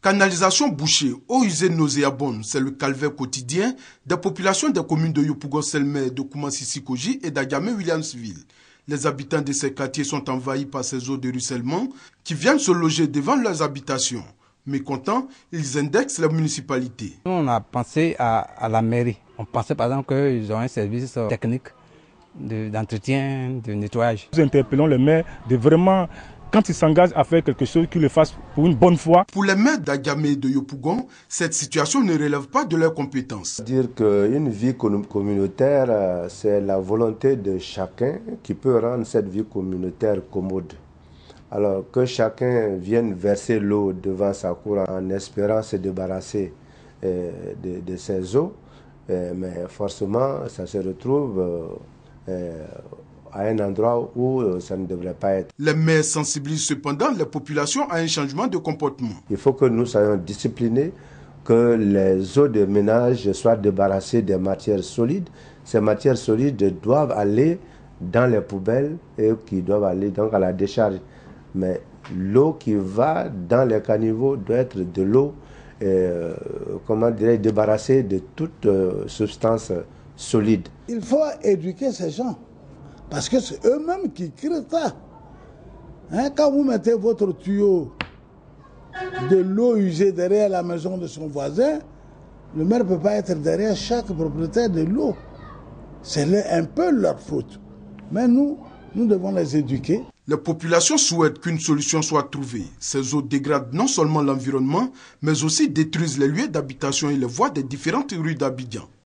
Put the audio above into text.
Canalisation bouchée, eau usée nauséabonde, c'est le calvaire quotidien des populations des communes de Yopougon-Selmer, de Koumassi-Sikoji et d'Agamé-Williamsville. Les habitants de ces quartiers sont envahis par ces eaux de ruissellement qui viennent se loger devant leurs habitations. Mécontents, ils indexent la municipalité. Nous, on a pensé à la mairie. On pensait par exemple qu'ils ont un service technique d'entretien, de nettoyage. Nous interpellons le maire de vraiment, quand il s'engage à faire quelque chose, qu'il le fasse pour une bonne fois. Pour les maires d'Agamé et de Yopougon, cette situation ne relève pas de leurs compétences. Dire qu'une vie communautaire, c'est la volonté de chacun qui peut rendre cette vie communautaire commode. Alors que chacun vienne verser l'eau devant sa cour en espérant se débarrasser de ces eaux, mais forcément ça se retrouve à un endroit où ça ne devrait pas être. Les maires sensibilisent cependant les populations à un changement de comportement. Il faut que nous soyons disciplinés, que les eaux de ménage soient débarrassées des matières solides. Ces matières solides doivent aller dans les poubelles et qui doivent aller donc à la décharge. Mais l'eau qui va dans les caniveaux doit être de l'eau débarrassée de toute substance solide. Il faut éduquer ces gens, parce que c'est eux-mêmes qui créent ça. Quand vous mettez votre tuyau de l'eau usée derrière la maison de son voisin, le maire ne peut pas être derrière chaque propriétaire de l'eau. C'est un peu leur faute. Mais nous devons les éduquer. Les populations souhaitent qu'une solution soit trouvée. Ces eaux dégradent non seulement l'environnement, mais aussi détruisent les lieux d'habitation et les voies des différentes rues d'Abidjan.